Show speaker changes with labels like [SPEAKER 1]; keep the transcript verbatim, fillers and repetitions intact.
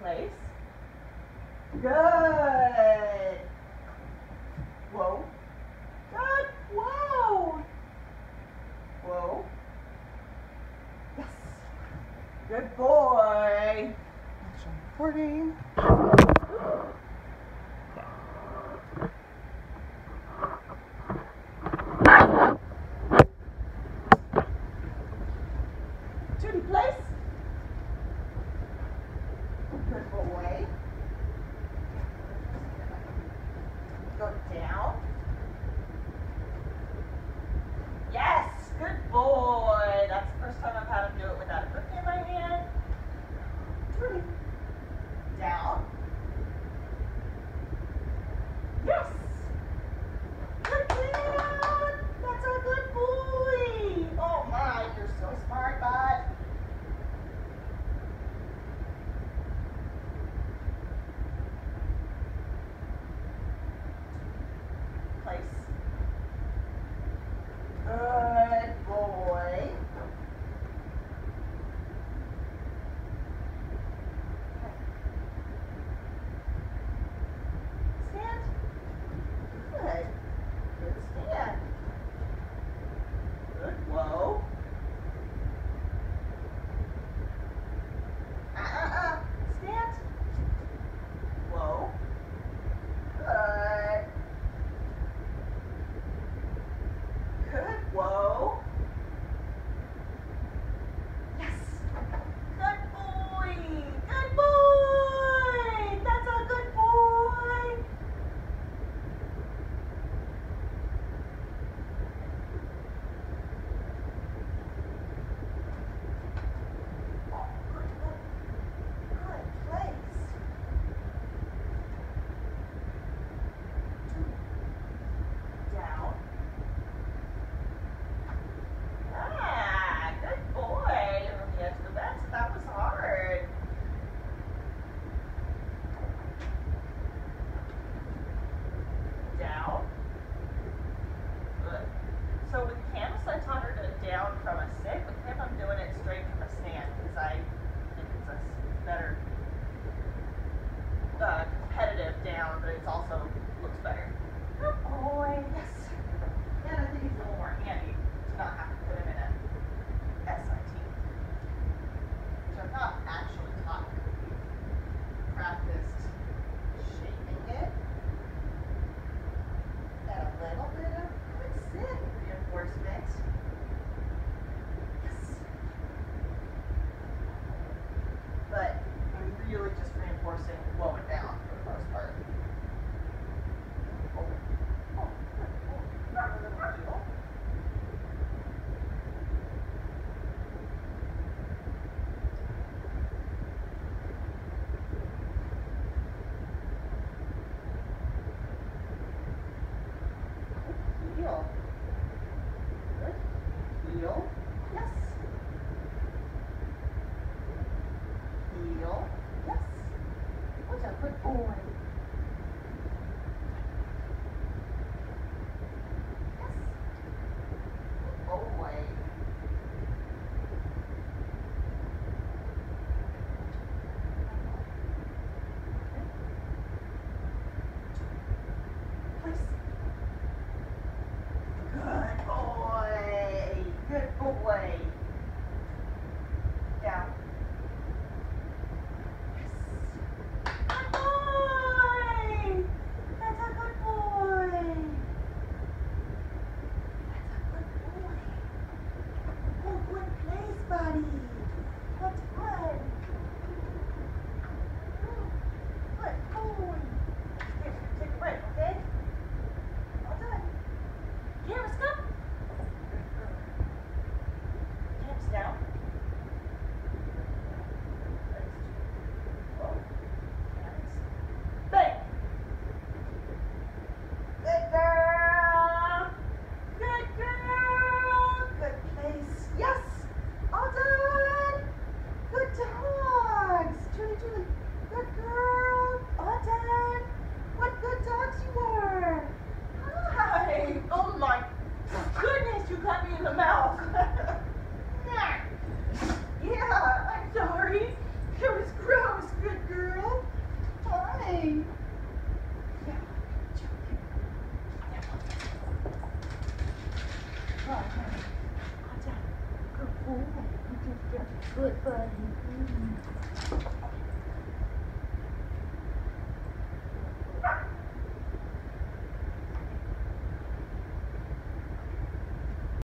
[SPEAKER 1] place. Good. Whoa. Good. Whoa. Whoa. Yes. Good boy.
[SPEAKER 2] Action recording.
[SPEAKER 1] Tule, place. Good boy. Go down. Yes, good boy. That's the first time I've had him do it without a grip in my hand. Tule. Down. Yes. Good man. That's a good boy. Oh my, you're so smart, bud. Place. Good boy. Stand. Good. Good stand. Good. Whoa. Uh-uh-uh. Stand. Whoa. Good. Good. Whoa. Yes. Good boy. Good boy. That's a good boy. Oh, good, good. Good place. Down. Ah, good boy. On the edge of the bed, so that was hard. Down. Good. So with Candace, I taught her to down from a sit. With him, I'm doing it straight from a stand because I think it's a better uh, competitive down, but it's also looks better. Good boy. Yes. And I think it's a little more handy to not have to put him in a S I T, which I've not actually taught him. We've practiced shaping it and a little bit of good sit reinforcement. Yes. But I'm really just reinforcing low and down for the most part. Oh, oh, good. Oh, not a little deal. Heel. Good. Heel. Yes. Heel. Yes. What's a good boy? Yes. Good boy. Place. Good boy. Good boy. Down. Yes. Good boy. try, honey.
[SPEAKER 3] Good boy. You just got good buddy. Mm.